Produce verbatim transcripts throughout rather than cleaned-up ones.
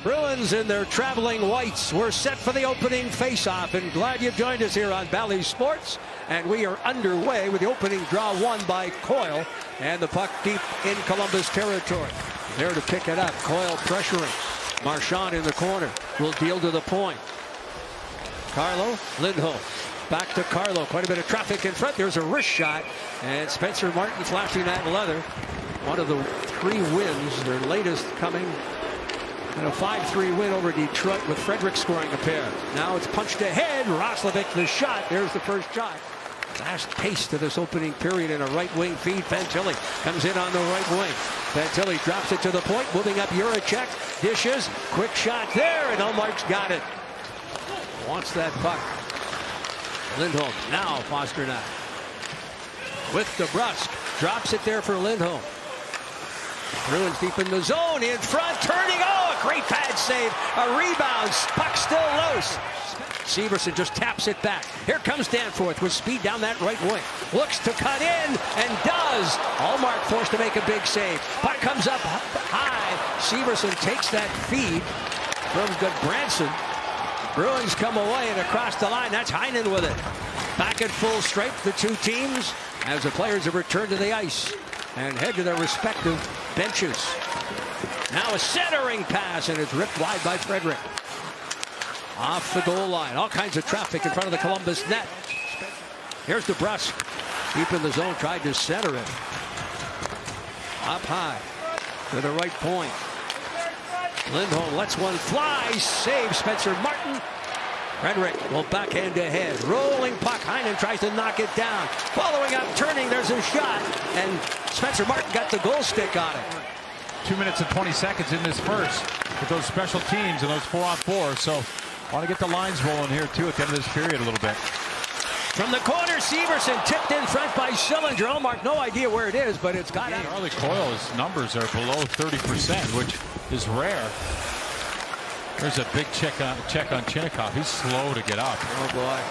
Bruins in their traveling whites. We're set for the opening face-off, and glad you've joined us here on Bally Sports. And we are underway with the opening draw won by Coyle, and the puck deep in Columbus territory. There to pick it up. Coyle pressuring. Marchand in the corner will deal to the point. Carlo Lindholm. Back to Carlo. Quite a bit of traffic in front. There's a wrist shot, and Spencer Martin flashing that leather. One of the three wins, their latest coming. And a five three win over Detroit with Frederick scoring a pair. Now it's punched ahead. Roslovic the shot. There's the first shot. Fast pace to this opening period in a right wing feed. Fantilli comes in on the right wing. Fantilli drops it to the point. Moving up Juracek. Dishes. Quick shot there. And Ullmark's got it. Wants that puck. Lindholm. Now Pasternak. With DeBrusk. Drops it there for Lindholm. Bruins deep in the zone. In front. Turning. Oh! Great pad save, a rebound, puck still loose. Severson just taps it back. Here comes Danforth with speed down that right wing. Looks to cut in and does. Ullmark forced to make a big save. Puck comes up high. Severson takes that feed from Goodbranson. Bruins come away and across the line. That's Heinen with it. Back at full strength, the two teams, as the players have returned to the ice and head to their respective benches. Now a centering pass, and it's ripped wide by Frederick. Off the goal line. All kinds of traffic in front of the Columbus net. Here's DeBrusk. Deep in the zone, tried to center it. Up high to the right point. Lindholm lets one fly. Save Spencer Martin. Frederick will backhand ahead. Rolling puck. Heinen tries to knock it down. Following up, turning. There's a shot. And Spencer Martin got the goal stick on it. Two minutes and twenty seconds in this first with those special teams and those four on four. So want to get the lines rolling here too at the end of this period a little bit. From the corner, Severson tipped in front by Sillinger. Ullmark, no idea where it is, but it's got out. Charlie Coyle's numbers are below thirty percent, which is rare. There's a big check on check on Chinnikov. He's slow to get up. Oh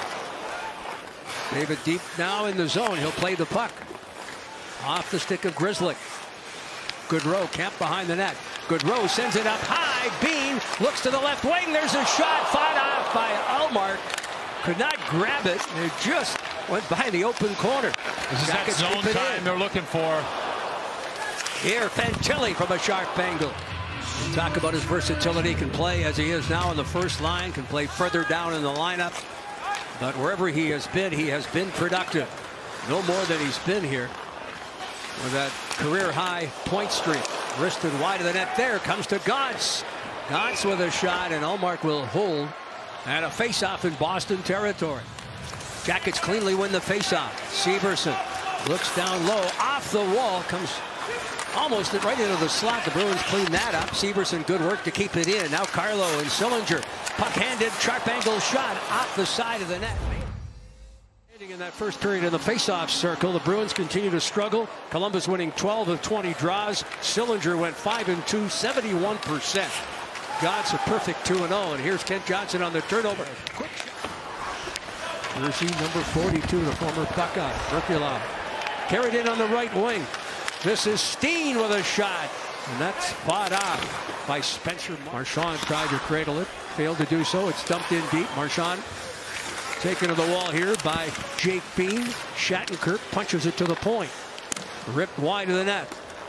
boy. David deep now in the zone. He'll play the puck off the stick of Grzelcyk. Goodrow camped behind the net. Goodrow sends it up high. Bean looks to the left wing. There's a shot fought off by Ullmark. Could not grab it. It just went by the open corner. This is that zone time they're looking for. Here, Fantilli from a sharp angle. Talk about his versatility. Can play as he is now on the first line. Can play further down in the lineup. But wherever he has been, he has been productive. No more than he's been here. With that career-high point streak. Wristed wide of the net. There comes to Gauntz. Gauntz with a shot, and Ullmark will hold. And a face-off in Boston territory. Jackets cleanly win the face-off. Severson looks down low. Off the wall. Comes almost right into the slot. The Bruins clean that up. Severson, good work to keep it in. Now Carlo and Sillinger. Puck-handed, sharp-angle shot off the side of the net. In that first period in the face-off circle, the Bruins continue to struggle. Columbus winning twelve of twenty draws. Sillinger went five and two, seventy-one percent. Gauntz a perfect two and oh, and here's Kent Johnson on the turnover. Quick shot. Jersey number forty-two, the former Buckeye. Merkulov carried in on the right wing. This is Steen with a shot, and that's fought off by Spencer. Marchand tried to cradle it, failed to do so. It's dumped in deep. Marchand taken to the wall here by Jake Bean. Shattenkirk punches it to the point. Ripped wide of the net.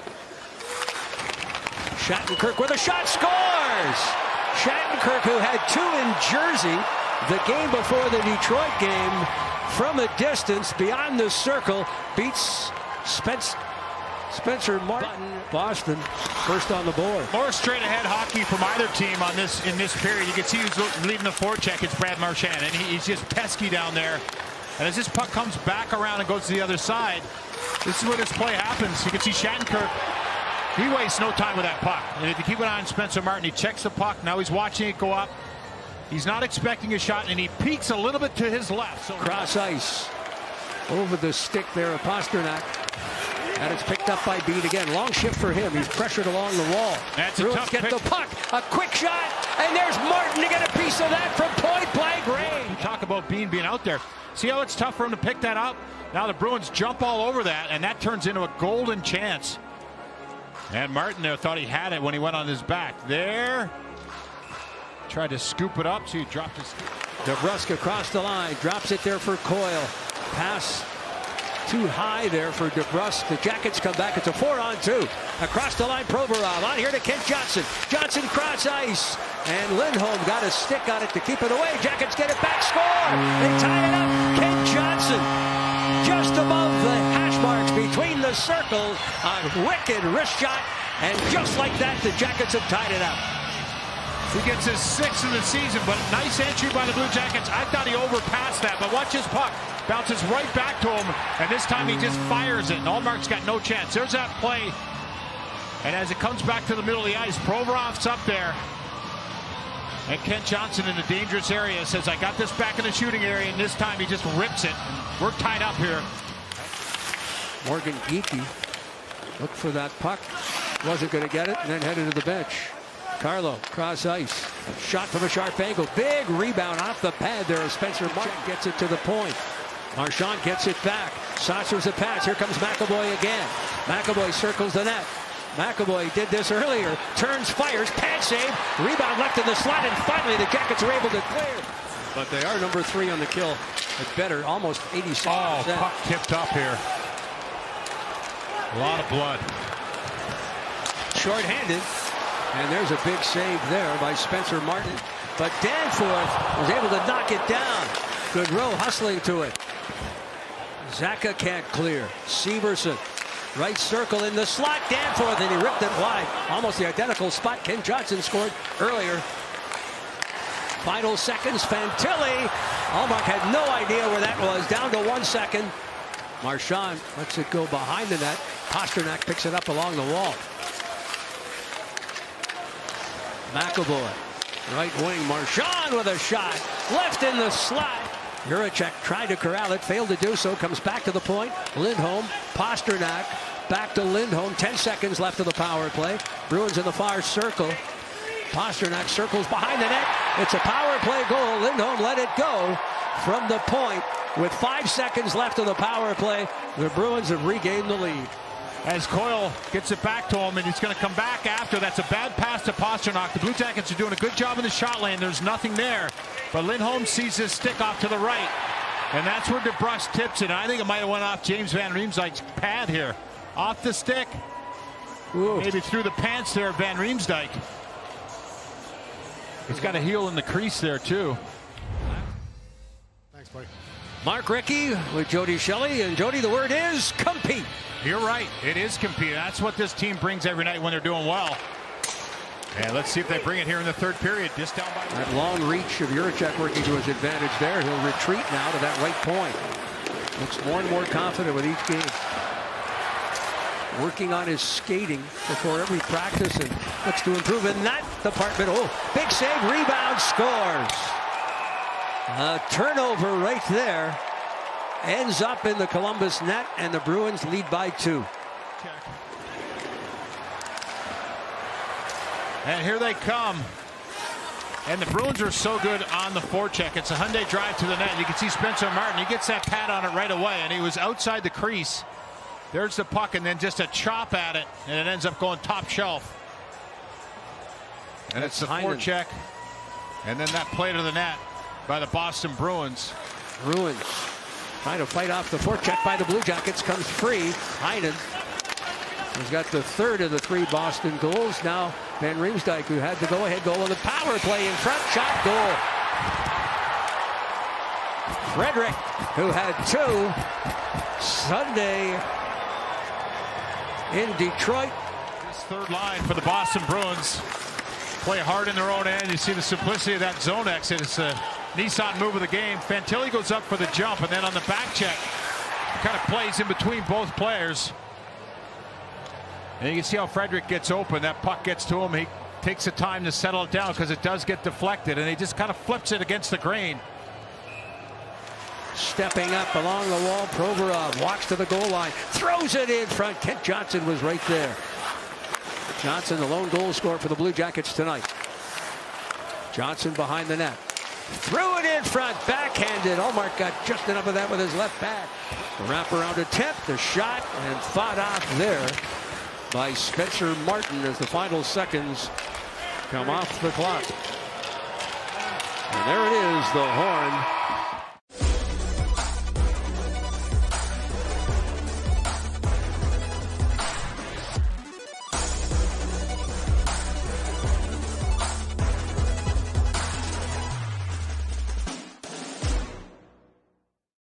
Shattenkirk with a shot, scores! Shattenkirk, who had two in Jersey the game before the Detroit game, from a distance beyond the circle, beats Spence, Spencer Martin. Boston first on the board. More straight ahead hockey from either team on this in this period. You can see who's leading the forecheck. It's Brad Marchand, and he, he's just pesky down there. And as this puck comes back around and goes to the other side, this is where this play happens. You can see Shattenkirk. He wastes no time with that puck. And if you keep an eye on Spencer Martin, he checks the puck. Now he's watching it go up. He's not expecting a shot, and he peeks a little bit to his left. So cross ice over the stick there of Pasternak. And it's picked up by Bean again. Long shift for him. He's pressured along the wall. That's a Bruins tough get pitch. the puck. A quick shot. And there's Martin to get a piece of that from point blank range. You talk about Bean being out there. See how it's tough for him to pick that up? Now the Bruins jump all over that, and that turns into a golden chance. And Martin there thought he had it when he went on his back. There Tried to scoop it up, so he dropped his. DeBrusk across the line, drops it there for Coyle. Pass too high there for DeBrusk. The Jackets come back. It's a four on two. Across the line, Provorov on here to Kent Johnson. Johnson cross ice. And Lindholm got a stick on it to keep it away. Jackets get it back. Score! They tie it up. Kent Johnson just above the hash marks between the circles. A wicked wrist shot. And just like that, the Jackets have tied it up. He gets his sixth of the season, but nice entry by the Blue Jackets. I thought he overpassed that, but watch his puck. Bounces right back to him, and this time he just fires it, and Ullmark's got no chance. There's that play, and as it comes back to the middle of the ice, Provorov's up there, and Kent Johnson in a dangerous area says, I got this back in the shooting area, and this time he just rips it. We're tied up here. Morgan Geekie looked for that puck, wasn't going to get it, and then headed to the bench. Carlo, cross ice, shot from a sharp angle, big rebound off the pad there. Spencer Martin gets it to the point. Marchand gets it back. Saucers a pass. Here comes McAvoy again. McAvoy circles the net. McAvoy did this earlier. Turns, fires, pad save, rebound left in the slot, and finally the Jackets are able to clear. But they are number three on the kill. It's better, almost eighty-six percent. Oh, puck tipped up here. A lot of blood. Short-handed. And there's a big save there by Spencer Martin. But Danforth was able to knock it down. Goodrow hustling to it. Zaka can't clear. Severson, right circle in the slot. Danforth, and he ripped it wide. Almost the identical spot Ken Johnson scored earlier. Final seconds, Fantilli. Ullmark had no idea where that was. Down to one second. Marchand lets it go behind the net. Pasternak picks it up along the wall. McAvoy, right wing, Marchand with a shot, left in the slot. Juracek tried to corral it, failed to do so, comes back to the point. Lindholm, Pasternak, back to Lindholm, ten seconds left of the power play. Bruins in the far circle. Pasternak circles behind the net. It's a power play goal. Lindholm let it go from the point. With five seconds left of the power play, the Bruins have regained the lead. As Coyle gets it back to him, and he's going to come back after. That's a bad pass to Pasternak. The Blue Jackets are doing a good job in the shot lane. There's nothing there. But Lindholm sees his stick off to the right. And that's where DeBrusk tips it. I think it might have went off James Van Riemsdyk's pad here. Off the stick. Ooh. Maybe through the pants there of Van Riemsdyk. He's got a heel in the crease there, too. Thanks, buddy. Mark Rickey with Jody Shelley. And Jody, the word is compete. You're right. It is compete. That's what this team brings every night when they're doing well. And let's see if they bring it here in the third period. Just down by that long reach of Juracek working to his advantage there. He'll retreat now to that right point. Looks more and more confident with each game. Working on his skating before every practice and looks to improve in that department. Oh, big save, rebound, scores. A turnover right there. Ends up in the Columbus net, and the Bruins lead by two. And here they come. And the Bruins are so good on the forecheck. It's a Hyundai drive to the net. You can see Spencer Martin. He gets that pad on it right away, and he was outside the crease. There's the puck, and then just a chop at it, and it ends up going top shelf. And it's the forecheck, and then that play to the net by the Boston Bruins. Bruins trying to fight off the forecheck by the Blue Jackets. Comes free. Heinen has got the third of the three Boston goals. Now Van Riemsdyk, who had the go-ahead goal on the power play in front. Shot, goal. Frederick, who had two Sunday in Detroit. This third line for the Boston Bruins play hard in their own end. You see the simplicity of that zone exit. It's a Nissan move of the game. Fantilli goes up for the jump, and then on the back check, kind of plays in between both players. And you can see how Frederick gets open. That puck gets to him. He takes the time to settle it down because it does get deflected, and he just kind of flips it against the grain. Stepping up along the wall, Provorov walks to the goal line, throws it in front. Kent Johnson was right there. Johnson, the lone goal scorer for the Blue Jackets tonight. Johnson behind the net. Threw it in front, backhanded. Ullmark got just enough of that with his left back. The wraparound attempt, the shot, and fought off there by Spencer Martin as the final seconds come off the clock. the horn.